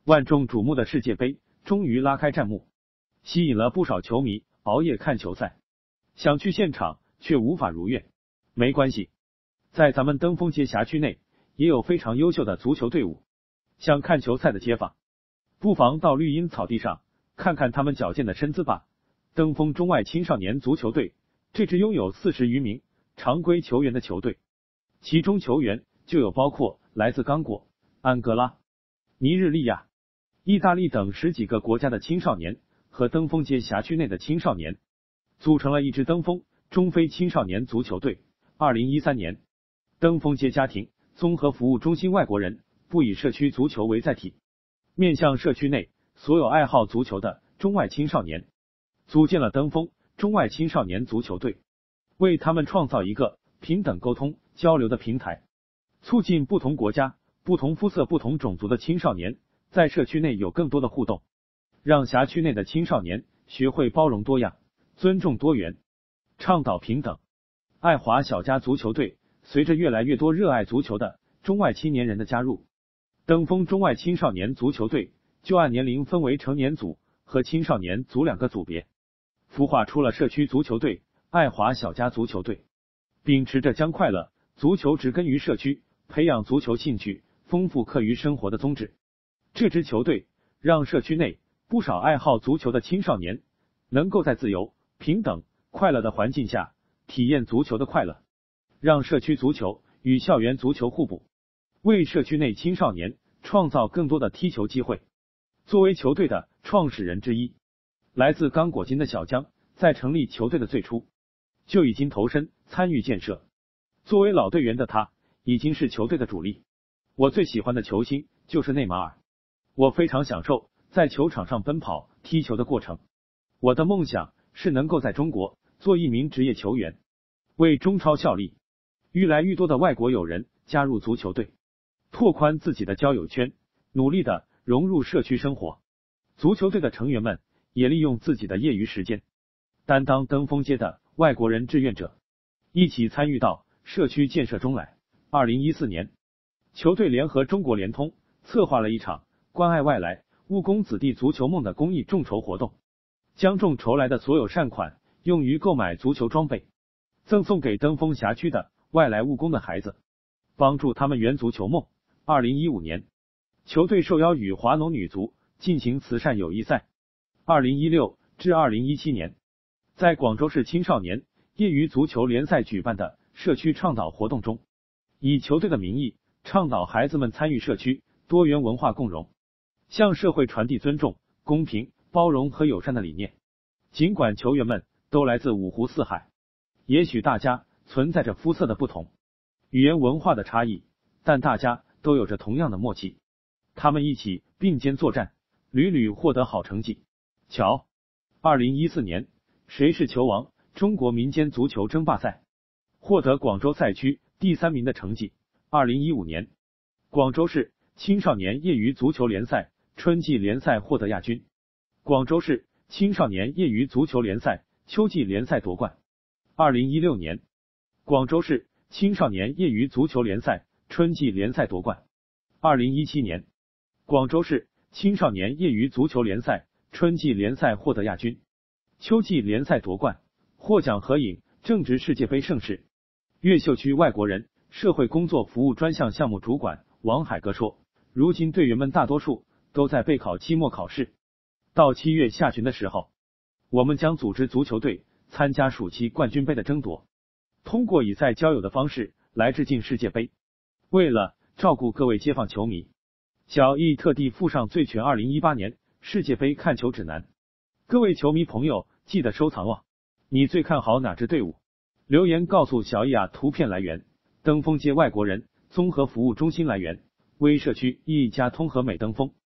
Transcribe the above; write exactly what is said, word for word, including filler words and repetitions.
万众瞩目的世界杯终于拉开战幕，吸引了不少球迷熬夜看球赛，想去现场却无法如愿。没关系，在咱们登封街辖区内也有非常优秀的足球队伍，想看球赛的街坊，不妨到绿茵草地上看看他们矫健的身姿吧。登封中外青少年足球队，这支拥有四十余名常规球员的球队，其中球员就有包括来自刚果、安哥拉、尼日利亚、意大利等十几个国家的青少年和登封街辖区内的青少年，组成了一支登封中非青少年足球队。二零一三年，登封街家庭综合服务中心外国人不以社区足球为载体，面向社区内所有爱好足球的中外青少年，组建了登封中外青少年足球队，为他们创造一个平等沟通交流的平台，促进不同国家、不同肤色、不同种族的青少年在社区内有更多的互动，让辖区内的青少年学会包容多样、尊重多元、倡导平等。爱华小家足球队随着越来越多热爱足球的中外青年人的加入，登封中外青少年足球队就按年龄分为成年组和青少年组两个组别，孵化出了社区足球队爱华小家足球队，秉持着将快乐足球植根于社区，培养足球兴趣，丰富课余生活的宗旨。这支球队让社区内不少爱好足球的青少年能够在自由、平等、快乐的环境下体验足球的快乐，让社区足球与校园足球互补，为社区内青少年创造更多的踢球机会。作为球队的创始人之一，来自刚果金的小江在成立球队的最初就已经投身参与建设。作为老队员的他已经是球队的主力。我最喜欢的球星就是内马尔，我非常享受在球场上奔跑踢球的过程。我的梦想是能够在中国做一名职业球员，为中超效力。愈来愈多的外国友人加入足球队，拓宽自己的交友圈，努力的融入社区生活。足球队的成员们也利用自己的业余时间，担当登封街的外国人志愿者，一起参与到社区建设中来。二零一四年，球队联合中国联通策划了一场关爱外来务工子弟足球梦的公益众筹活动，将众筹来的所有善款用于购买足球装备，赠送给登封辖区的外来务工的孩子，帮助他们圆足球梦。二零一五年，球队受邀与华农女足进行慈善友谊赛。二零一六至二零一七年，在广州市青少年业余足球联赛举办的社区倡导活动中，以球队的名义倡导孩子们参与社区多元文化共融，向社会传递尊重、公平、包容和友善的理念。尽管球员们都来自五湖四海，也许大家存在着肤色的不同、语言文化的差异，但大家都有着同样的默契。他们一起并肩作战，屡屡获得好成绩。瞧，二零一四年谁是球王中国民间足球争霸赛获得广州赛区第三名的成绩。二零一五年，广州市青少年业余足球联赛春季联赛获得亚军，广州市青少年业余足球联赛秋季联赛夺冠。二零一六年，广州市青少年业余足球联赛春季联赛夺冠。二零一七年，广州市青少年业余足球联赛春季联赛获得亚军，秋季联赛夺冠。获奖合影正值世界杯盛世。越秀区外国人社会工作服务专项项目主管王海哥说，如今队员们大多数都在备考期末考试，到七月下旬的时候，我们将组织足球队参加暑期冠军杯的争夺，通过以赛交友的方式来致敬世界杯。为了照顾各位街坊球迷，小易特地附上最全二零一八年世界杯看球指南，各位球迷朋友记得收藏哦。你最看好哪支队伍？留言告诉小易啊。图片来源：登封街外国人综合服务中心。来源：微社区一家通和美登封。